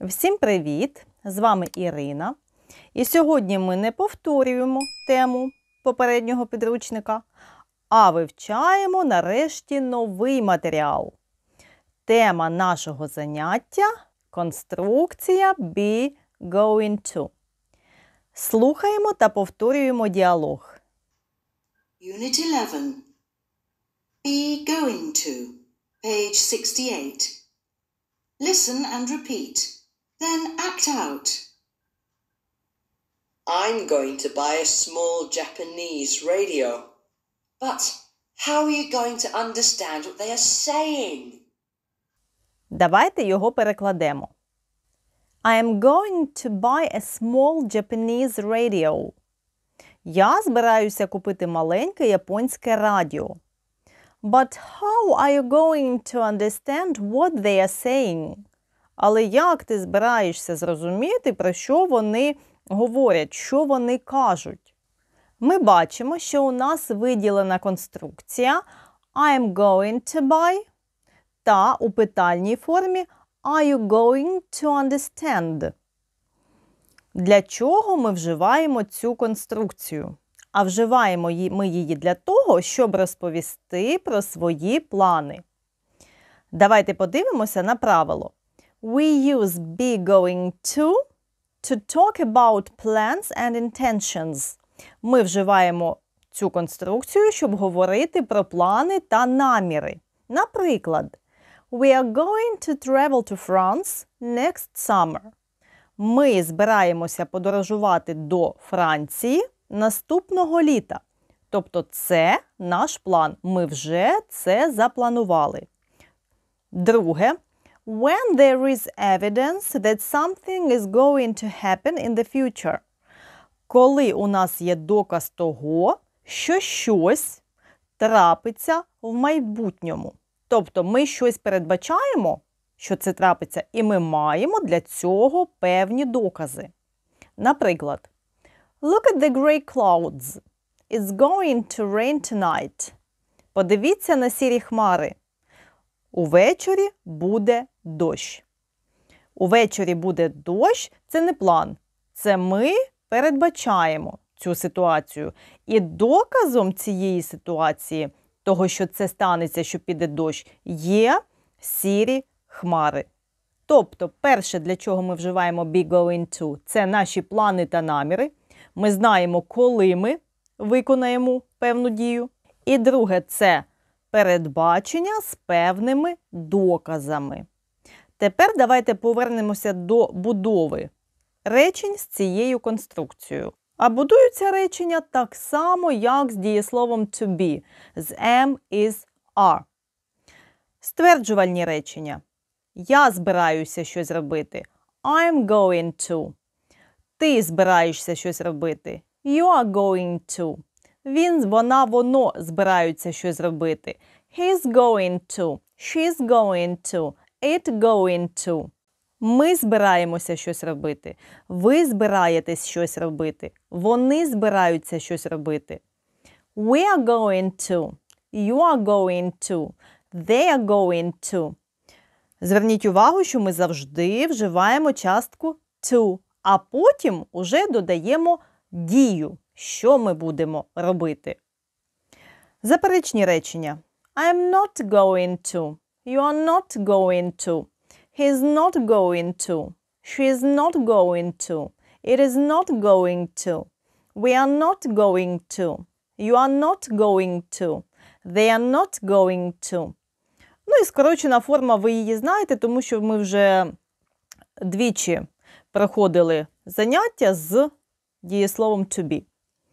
Всім привіт! З вами Ірина. І сьогодні ми не повторюємо тему попереднього підручника, а вивчаємо нарешті новий матеріал. Тема нашого заняття – конструкція be going to. Слухаємо та повторюємо діалог. Unit 11. Be going to. Page 68. Listen and repeat. Then act out. I'm going to buy a small Japanese radio. But how are you going to understand what they are saying? Давайте його перекладемо. I am going to buy a small Japanese radio. Я збираюся купити маленьке японське радіо. But how are you going to understand what they are saying? Але як ти збираєшся зрозуміти, про що вони говорять, що вони кажуть? Ми бачимо, що у нас виділена конструкція I am going to buy та у питальній формі Are you going to understand? Для чого ми вживаємо цю конструкцію? А вживаємо ми її для того, щоб розповісти про свої плани. Давайте подивимося на правило. We use be going to talk about plans and intentions. Ми вживаємо цю конструкцію, щоб говорити про плани та наміри. Наприклад, We are going to travel to France next summer. Ми збираємося подорожувати до Франції наступного літа. Тобто це наш план. Ми вже це запланували. Друге. When there is evidence that something is going to happen in the future. Коли у нас є доказ того, що щось трапиться в майбутньому. Тобто ми щось передбачаємо, що це трапиться, і ми маємо для цього певні докази. Наприклад, Look at the grey clouds. It's going to rain tonight. Подивіться на сірі хмари. Увечері буде дощ. Увечері буде дощ – це не план. Це ми передбачаємо цю ситуацію. І доказом цієї ситуації, того, що це станеться, що піде дощ, є сірі хмари. Тобто, перше, для чого ми вживаємо be going to, це наші плани та наміри. Ми знаємо, коли ми виконаємо певну дію. І друге – це передбачення з певними доказами. Тепер давайте повернемося до будови речень з цією конструкцією. А будуються речення так само, як з дієсловом to be, з am, is, are. Стверджувальні речення. Я збираюся щось робити. I'm going to. Ти збираєшся щось робити. You are going to. Він, вона, воно збираються щось робити. He's going to. She's going to. It going to. Ми збираємося щось робити. Ви збираєтесь щось робити. Вони збираються щось робити. We are going to. You are going to. They are going to. Зверніть увагу, що ми завжди вживаємо частку to, а потім уже додаємо дію, що ми будемо робити. Заперечні речення. I'm not going to. You are not going to. He's not going to. She's not going to. It is not going to. We are not going to. You are not going to. They are not going to. Ну і скорочена форма, ви її знаєте, тому що ми вже двічі проходили заняття з дієсловом to be.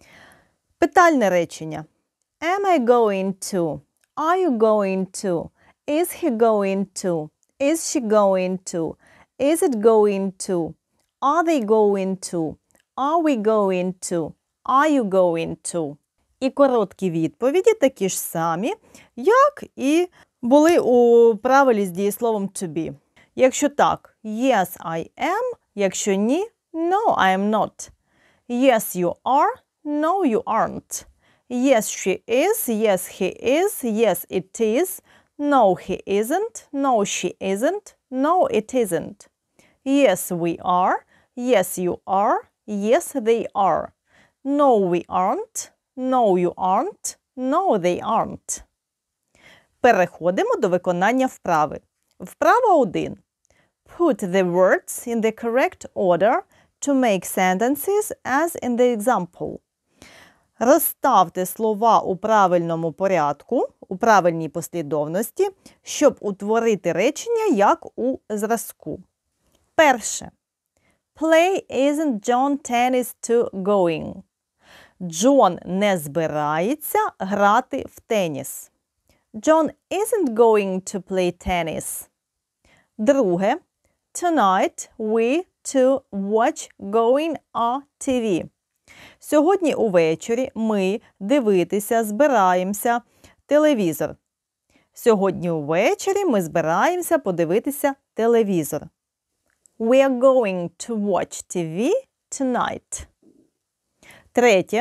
Питальне речення. Am I going to? Are you going to? Is he going to? Is she going to? Is it going to? Are they going to? Are we going to? Are you going to? І короткі відповіді такі ж самі, як і були у правилі з дієсловом to be. Якщо так, yes, I am. Якщо ні, no, I am not. Yes, you are. No, you aren't. Yes, she is. Yes, he is. Yes, it is. No, he isn't. No, she isn't. No, it isn't. Yes, we are. Yes, you are. Yes, they are. No, we aren't. No, you aren't. No, they aren't. Переходимо до виконання вправи. Вправа 1. Put the words in the correct order to make sentences as in the example. Розставте слова у правильному порядку, у правильній послідовності, щоб утворити речення, як у зразку. Перше. Play isn't John tennis to going. Джон не збирається грати в теніс. John isn't going to play tennis. Друге. Tonight we to watch going on TV. Сьогодні увечері ми дивитися збираємося телевізор. Сьогодні увечері ми збираємося подивитися телевізор. We are going to watch TV tonight. Третє.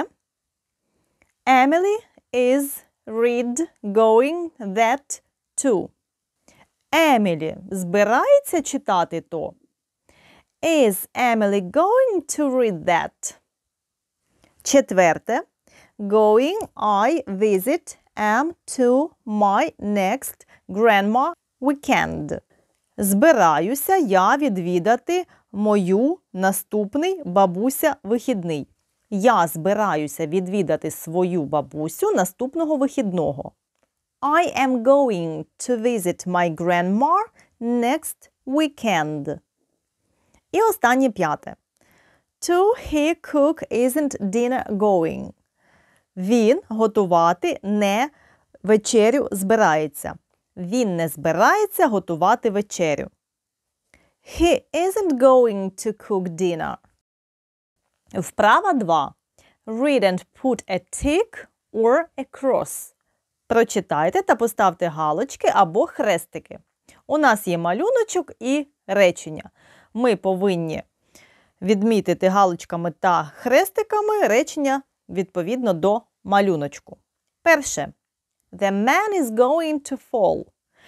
Emily is going that too. Емілі збирається читати то. Is Emily going to read that? Четверте. Going I visit to my next grandma weekend. Збираюся я відвідати мою наступний бабуся вихідний. Я збираюся відвідати свою бабусю наступного вихідного. I am going to visit my grandma next weekend. І останнє п'яте. To he cook isn't dinner going. Він готувати не вечерю збирається. Він не збирається готувати вечерю. He isn't going to cook dinner. Вправа 2. Read and put a tick or a cross. Прочитайте та поставте галочки або хрестики. У нас є малюночок і речення. Ми повинні відмітити галочками та хрестиками речення відповідно до малюночку. Перше. The man is going to fall.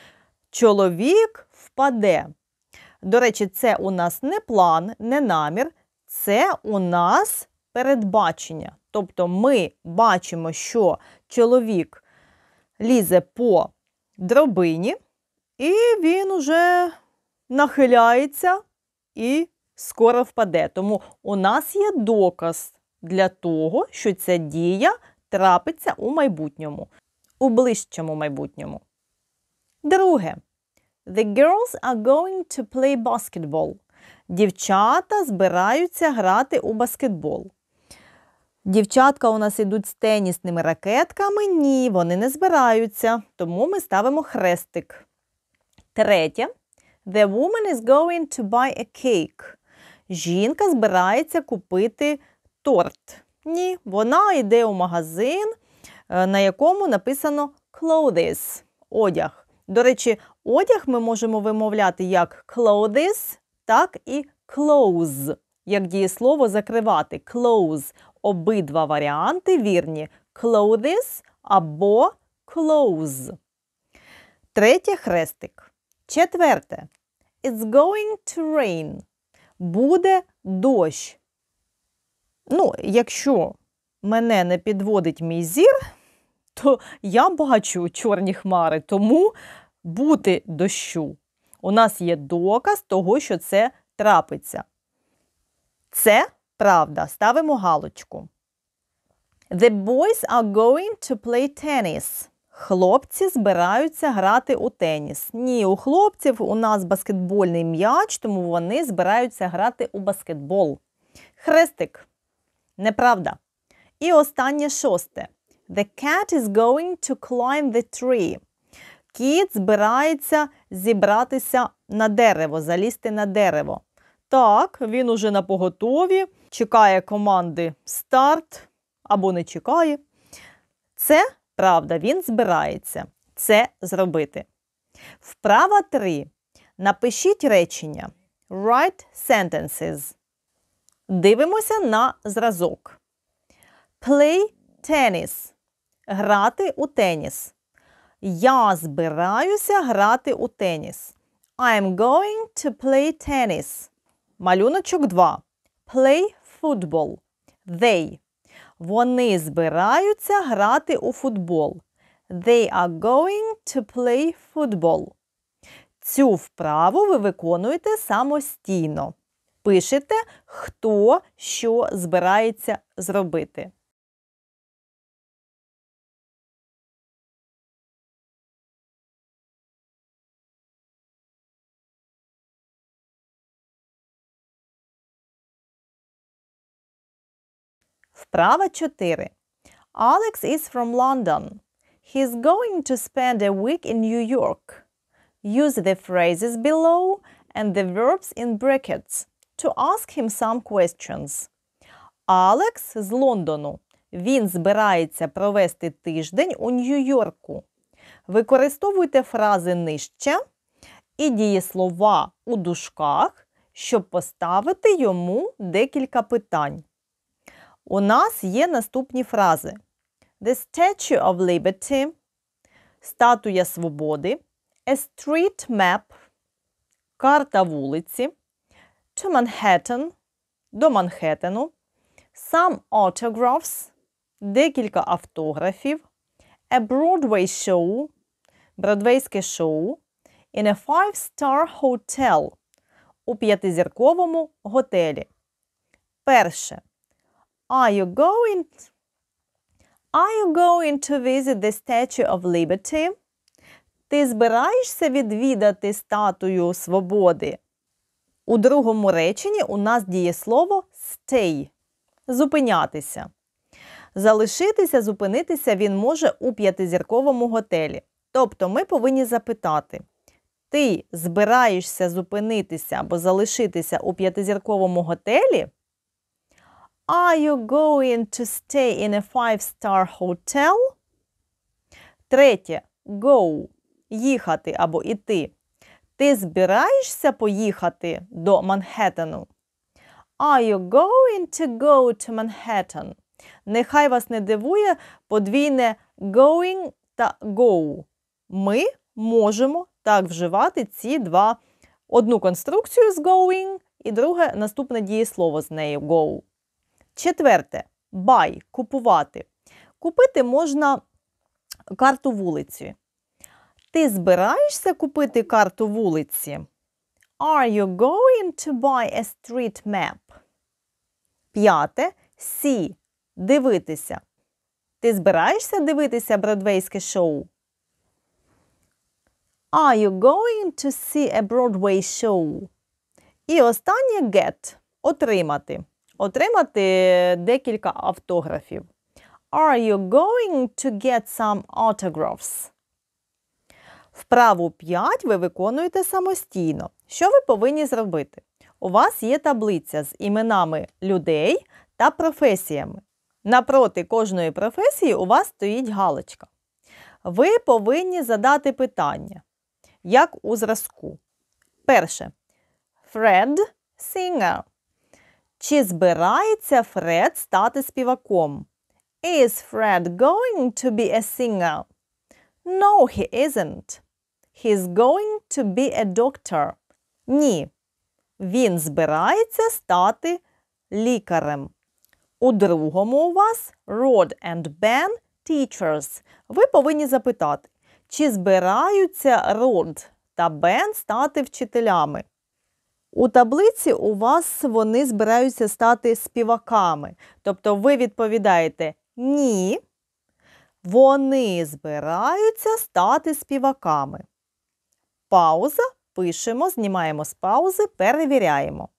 Чоловік впаде. До речі, це у нас не план, не намір, це у нас передбачення. Тобто ми бачимо, що чоловік лізе по драбині, і він уже нахиляється і скоро впаде. Тому у нас є доказ для того, що ця дія трапиться у майбутньому, у ближчому майбутньому. Друге. The girls are going to play basketball. Дівчата збираються грати у баскетбол. Дівчатка у нас ідуть з тенісними ракетками. Ні, вони не збираються, тому ми ставимо хрестик. Третє. The woman is going to buy a cake. Жінка збирається купити торт. Ні, вона йде у магазин, на якому написано clothes – одяг. До речі, одяг ми можемо вимовляти як clothes, так і close, як дієслово закривати. Close. Обидва варіанти вірні. Clothes або close. Третє хрестик. Четверте. It's going to rain. Буде дощ. Якщо мене не підводить мій зір, то я бачу чорні хмари, тому бути дощу. У нас є доказ того, що це трапиться. Це правда. Ставимо галочку. The boys are going to play tennis. Хлопці збираються грати у теніс. Ні, у хлопців у нас баскетбольний м'яч, тому вони збираються грати у баскетбол. Хрестик. Неправда. І останнє шосте. The cat is going to climb the tree. Кіт збирається зібратися на дерево, залізти на дерево. Так, він уже на поготові, чекає команди старт або не чекає. Це правда, він збирається це зробити. Вправа 3. Напишіть речення. Write sentences. Дивимося на зразок. Play tennis. Грати у теніс. Я збираюся грати у теніс. I'm going to play tennis. Малюночок 2. Play football. They. Вони збираються грати у футбол. They are going to play football. Цю вправу ви виконуєте самостійно. Пишете, хто що збирається зробити. Вправа 4. Alex is from London. He's going to spend a week in New York. Use the phrases below and the verbs in brackets to ask him some questions. Алекс з Лондону. Він збирається провести тиждень у Нью-Йорку. Використовуйте фрази нижче і дієслова у дужках, щоб поставити йому декілька питань. У нас є наступні фрази. The Statue of Liberty, статуя свободи, a street map, карта вулиці, to Manhattan, до Манхеттену, some autographs, декілька автографів, a Broadway show, бродвейське шоу, in a 5-star hotel, у 5-зірковому готелі. Перше. Are you going to visit the Statue of Liberty? Ти збираєшся відвідати статую свободи? У другому реченні у нас дієслово stay – зупинятися. Залишитися, зупинитися він може у 5-зірковому готелі. Тобто ми повинні запитати: ти збираєшся зупинитися або залишитися у 5-зірковому готелі? Are you going to stay in a 5-star hotel? Третє. Go – їхати або іти. Ти збираєшся поїхати до Манхеттену? Are you going to go to Manhattan? Нехай вас не дивує подвійне going та go. Ми можемо так вживати ці два. Одну конструкцію з going і друге наступне дієслово з нею go. Четверте. Buy – купувати. Купити можна карту вулиці. Ти збираєшся купити карту вулиці? Are you going to buy a street map? П'яте. See – дивитися. Ти збираєшся дивитися бродвейське шоу? Are you going to see a Broadway show? І останнє get – отримати. Отримати декілька автографів. Are you going to get some autographs? Вправу 5 ви виконуєте самостійно. Що ви повинні зробити? У вас є таблиця з іменами людей та професіями. Напроти кожної професії у вас стоїть галочка. Ви повинні задати питання, як у зразку. Перше. Fred – singer. Чи збирається Фред стати співаком? Is Fred going to be a singer? No, he isn't. He's going to be a doctor. Ні. Він збирається стати лікарем. У другому у вас Rod and Ben – teachers. Ви повинні запитати, чи збираються Род та Бен стати вчителями? У таблиці у вас вони збираються стати співаками. Тобто ви відповідаєте «ні», вони збираються стати співаками. Пауза, пишемо, знімаємо з паузи, перевіряємо.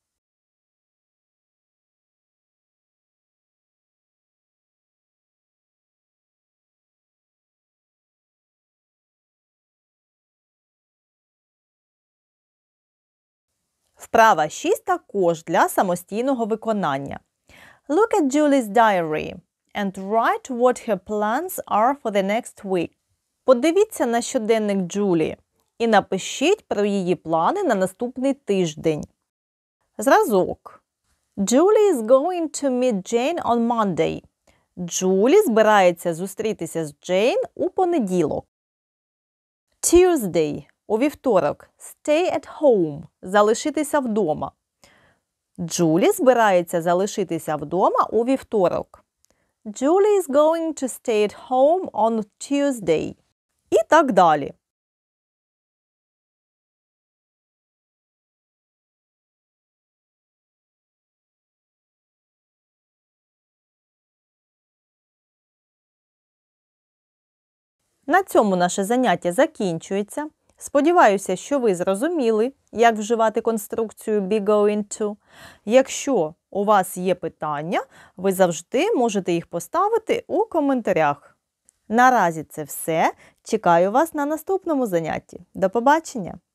Вправа 6 також для самостійного виконання. Look at Julie's diary and write what her plans are for the next week. Подивіться на щоденник Джулі і напишіть про її плани на наступний тиждень. Зразок. Julie is going to meet Jane on Monday. Джулі збирається зустрітися з Джейн у понеділок. Tuesday. У вівторок. Stay at home. Залишитися вдома. Джулі збирається залишитися вдома у вівторок. Julie is going to stay at home on Tuesday. І так далі. На цьому наше заняття закінчується. Сподіваюся, що ви зрозуміли, як вживати конструкцію be going to. Якщо у вас є питання, ви завжди можете їх поставити у коментарях. Наразі це все. Чекаю вас на наступному занятті. До побачення!